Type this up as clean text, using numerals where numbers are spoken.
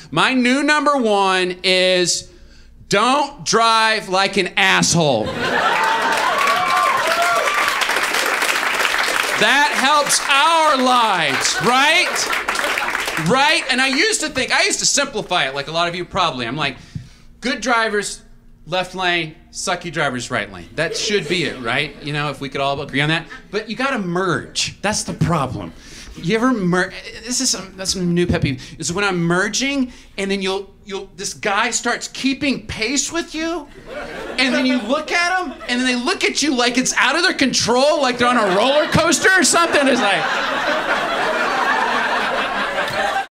My new number one is don't drive like an asshole. That helps our lives, right? Right? And I used to simplify it like a lot of you probably. I'm like, good drivers, left lane, sucky drivers, right lane. That should be it, right? You know, if we could all agree on that. But you gotta merge. That's the problem. You ever merge? That's a new pet peeve. Is when I'm merging, and then this guy starts keeping pace with you, and then you look at him, and then they look at you like it's out of their control, like they're on a roller coaster or something. It's like,